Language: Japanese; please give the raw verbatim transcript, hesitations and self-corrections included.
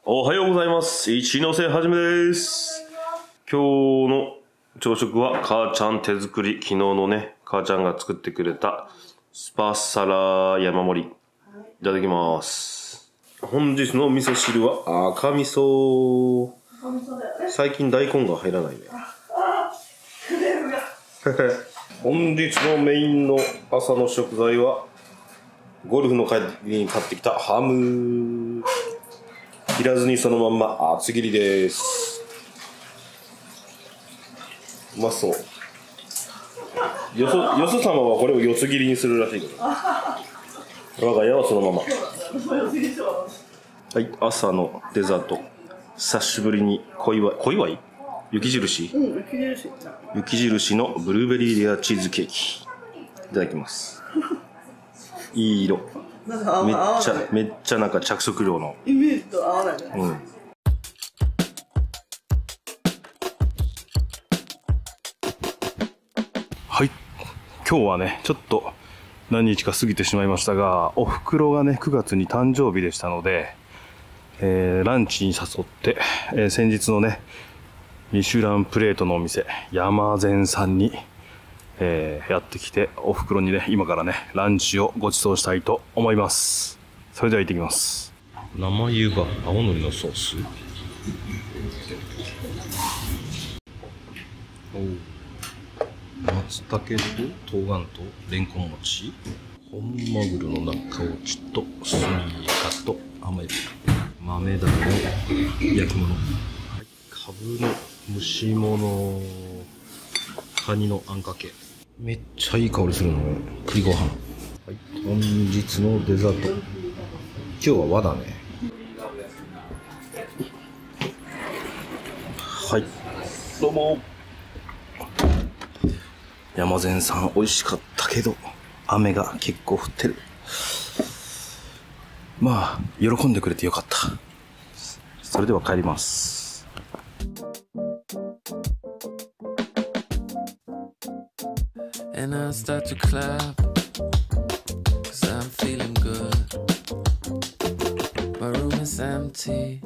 おはようございます。一ノ瀬はじめです。今日の朝食は母ちゃん手作り、昨日のね母ちゃんが作ってくれたスパサラ山盛り、いただきます。本日の味噌汁は赤味噌。最近大根が入らないね。本日のメインの朝の食材はゴルフの帰りに買ってきたハム。切らずにそのまんま厚切りです。うまそう。よそよそ様はこれを四つ切りにするらしいけど、我が家はそのまま。はい、朝のデザート。久しぶりに小祝い、小祝い雪印、うん、雪印雪印のブルーベリーレアチーズケーキ、いただきます。いい色。めっちゃめっちゃなんか着色料のイメージと合わないね。うん。はい、今日はねちょっと何日か過ぎてしまいましたが、おふくろがねくがつに誕生日でしたので、えー、ランチに誘って、えー、先日のねミシュランプレートのお店山善さんに、えー、やってきて、おふくろにね今からねランチをご馳走したいと思います。それでは行ってきます。生湯葉青のりのソース、松茸と冬瓜とレンコン餅、本マグロの中落ちとスミイカとアメル、豆だの焼き物、はい、かぶの蒸し物、カニのあんかけ、めっちゃいい香りするの栗ご飯。はい、本日のデザート、今日は和だね。はい、どうも。山善さん美味しかったけど雨が結構降ってる。まあ喜んでくれてよかった。それでは帰ります。And I start to clap, 'cause I'm feeling good. My room is empty,